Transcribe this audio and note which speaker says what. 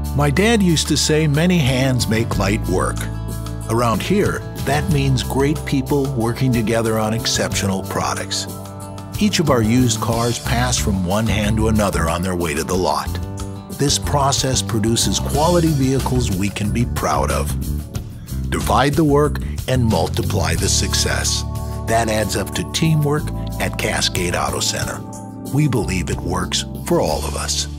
Speaker 1: My dad used to say many hands make light work. Around here, that means great people working together on exceptional products. Each of our used cars pass from one hand to another on their way to the lot. This process produces quality vehicles we can be proud of. Divide the work and multiply the success. That adds up to teamwork at Cascade Auto Center. We believe it works for all of us.